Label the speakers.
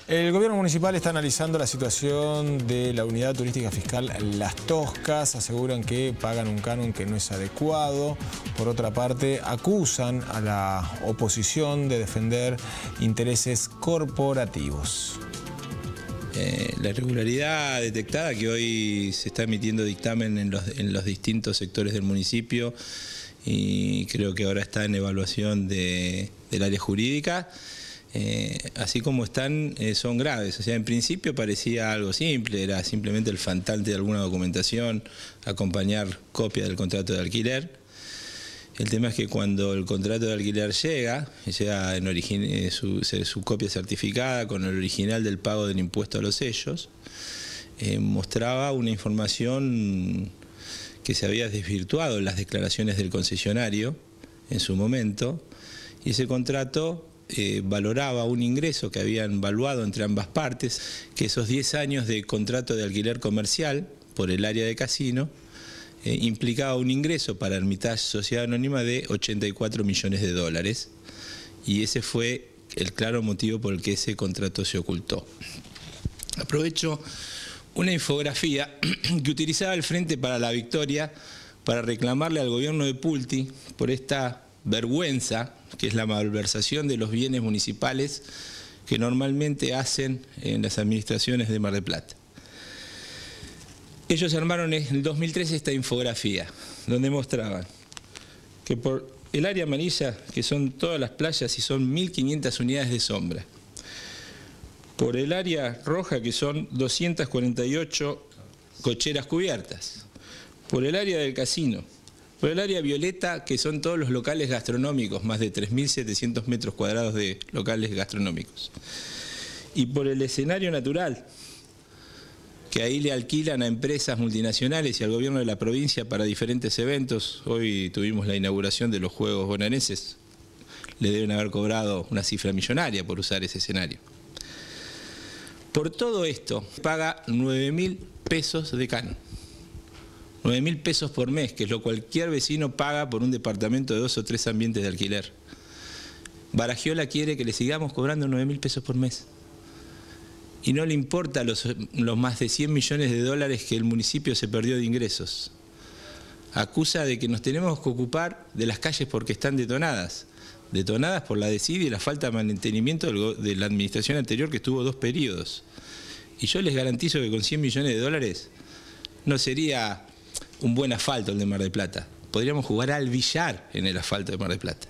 Speaker 1: El gobierno municipal está analizando la situación de la unidad turística fiscal Las Toscas. Aseguran que pagan un canon que no es adecuado. Por otra parte, acusan a la oposición de defender intereses corporativos.
Speaker 2: La irregularidad detectada, que hoy se está emitiendo dictamen en los distintos sectores del municipio y creo que ahora está en evaluación del área jurídica. Así como están, son graves. O sea, en principio parecía algo simple, era simplemente el faltante de alguna documentación, acompañar copia del contrato de alquiler. El tema es que cuando el contrato de alquiler llega en su copia certificada con el original del pago del impuesto a los sellos, mostraba una información que se había desvirtuado en las declaraciones del concesionario en su momento, y ese contrato valoraba un ingreso que habían valuado entre ambas partes, que esos 10 años de contrato de alquiler comercial por el área de casino implicaba un ingreso para Hermitage Sociedad Anónima de 84 millones de dólares, y ese fue el claro motivo por el que ese contrato se ocultó. Aprovecho una infografía que utilizaba el Frente para la Victoria para reclamarle al gobierno de Pulti por esta vergüenza, que es la malversación de los bienes municipales que normalmente hacen en las administraciones de Mar del Plata. Ellos armaron en el 2013 esta infografía, donde mostraban que por el área amarilla, que son todas las playas y son 1.500 unidades de sombra, por el área roja, que son 248 cocheras cubiertas, por el área del casino, por el área violeta, que son todos los locales gastronómicos, más de 3.700 metros cuadrados de locales gastronómicos, y por el escenario natural, que ahí le alquilan a empresas multinacionales y al gobierno de la provincia para diferentes eventos. Hoy tuvimos la inauguración de los Juegos Bonaerenses, le deben haber cobrado una cifra millonaria por usar ese escenario. Por todo esto paga 9.000 pesos de canon. 9.000 pesos por mes, que es lo que cualquier vecino paga por un departamento de 2 o 3 ambientes de alquiler. Baragiola quiere que le sigamos cobrando 9.000 pesos por mes. Y no le importa los más de 100 millones de dólares que el municipio se perdió de ingresos. Acusa de que nos tenemos que ocupar de las calles porque están detonadas. Detonadas por la desidia y la falta de mantenimiento de la administración anterior, que estuvo 2 periodos. Y yo les garantizo que con 100 millones de dólares no sería un buen asfalto el de Mar del Plata. Podríamos jugar al billar en el asfalto de Mar del Plata.